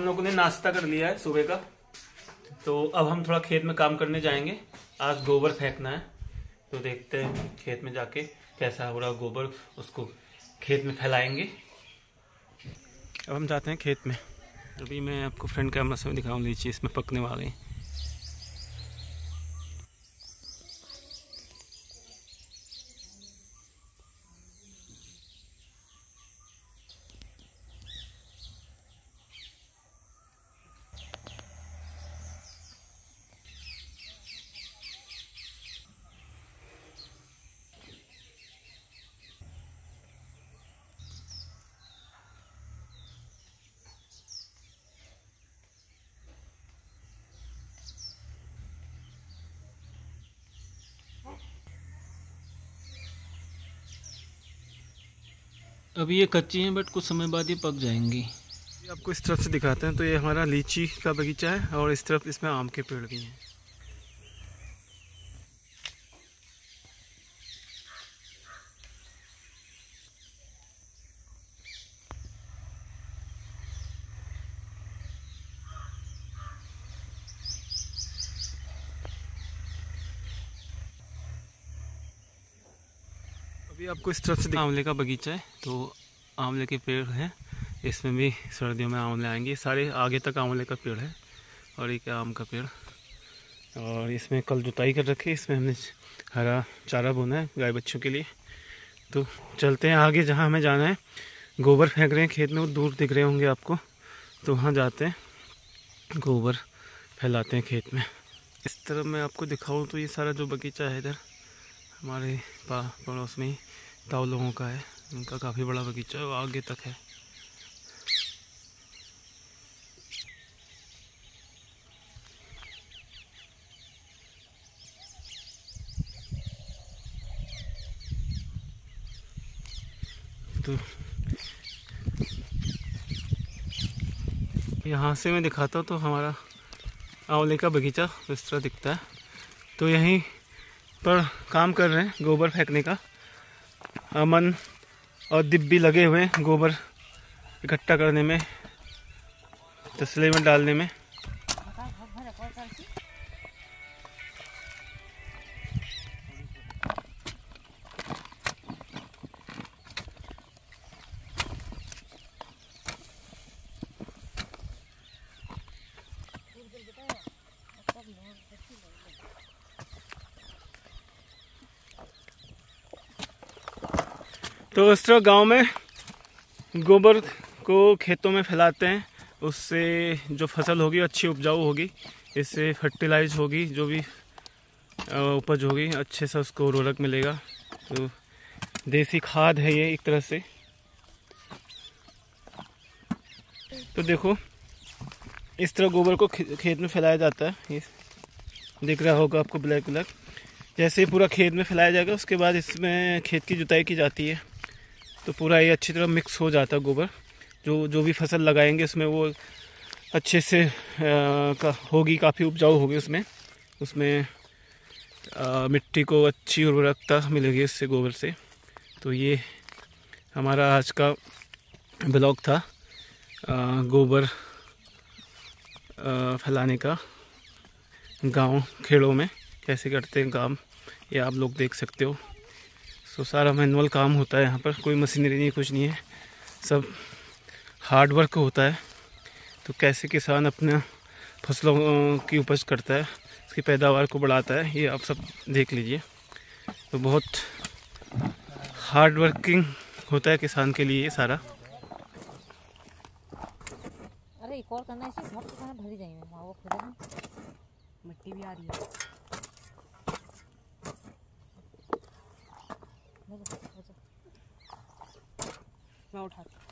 हम लोगों ने नाश्ता कर लिया है सुबह का, तो अब हम थोड़ा खेत में काम करने जाएंगे। आज गोबर फेंकना है, तो देखते हैं खेत में जाके कैसा हो रहा गोबर, उसको खेत में फैलाएंगे। अब हम जाते हैं खेत में। अभी मैं आपको फ्रंट कैमरा से दिखाऊँ, लीची इसमें पकने वाले हैं। अभी ये कच्ची हैं बट कुछ समय बाद ये पक जाएंगी। आपको इस तरफ से दिखाते हैं, तो ये हमारा लीची का बगीचा है और इस तरफ इसमें आम के पेड़ भी हैं। अभी आपको इस तरफ से आंवले का बगीचा है, तो आंवले के पेड़ हैं, इसमें भी सर्दियों में आंवले आएंगे। सारे आगे तक आंवले का पेड़ है और एक आम का पेड़। और इसमें कल जुताई कर रखी है, इसमें हमने हरा चारा बोना है गाय बच्चों के लिए। तो चलते हैं आगे, जहाँ हमें जाना है। गोबर फेंक रहे हैं खेत में, वो दूर दिख रहे होंगे आपको, तो वहाँ जाते हैं, गोबर फैलाते हैं खेत में। इस तरफ मैं आपको दिखाऊँ तो ये सारा जो बगीचा है इधर हमारे पड़ोस में ही ताऊ लोगों का है, उनका काफ़ी बड़ा बगीचा है, वो आगे तक है। तो यहाँ से मैं दिखाता हूँ, तो हमारा आंवले का बगीचा इस तरह दिखता है। तो यहीं पर काम कर रहे हैं गोबर फेंकने का। अमन और दिब्बी लगे हुए हैं गोबर इकट्ठा करने में, तसले में डालने में। तो इस तरह गाँव में गोबर को खेतों में फैलाते हैं, उससे जो फसल होगी अच्छी उपजाऊ होगी, इससे फर्टिलाइज होगी, जो भी उपज होगी अच्छे से उसको उर्वरक मिलेगा। तो देसी खाद है ये एक तरह से। तो देखो इस तरह गोबर को खेत में फैलाया जाता है, ये दिख रहा होगा आपको ब्लैक ब्लैक। जैसे ही पूरा खेत में फैलाया जाएगा, उसके बाद इसमें खेत की जुताई की जाती है, तो पूरा ये अच्छी तरह मिक्स हो जाता है गोबर। जो भी फसल लगाएंगे उसमें वो अच्छे से होगी, काफ़ी उपजाऊ होगी उसमें मिट्टी को अच्छी उर्वरकता मिलेगी इससे, गोबर से। तो ये हमारा आज का ब्लॉग था, गोबर फैलाने का। गांव खेड़ों में कैसे करते हैं काम, ये आप लोग देख सकते हो। तो सारा मैनुअल काम होता है यहाँ पर, कोई मशीनरी नहीं, कुछ नहीं है, सब हार्ड वर्क होता है। तो कैसे किसान अपना फसलों की उपज करता है, उसकी पैदावार को बढ़ाता है, ये आप सब देख लीजिए। तो बहुत हार्ड वर्किंग होता है किसान के लिए ये सारा। अरे एक और करना है, इसे घर तो कहाँ भरी जाएंगे, वो खुद मिट्टी भी आ रही है। मैं उठा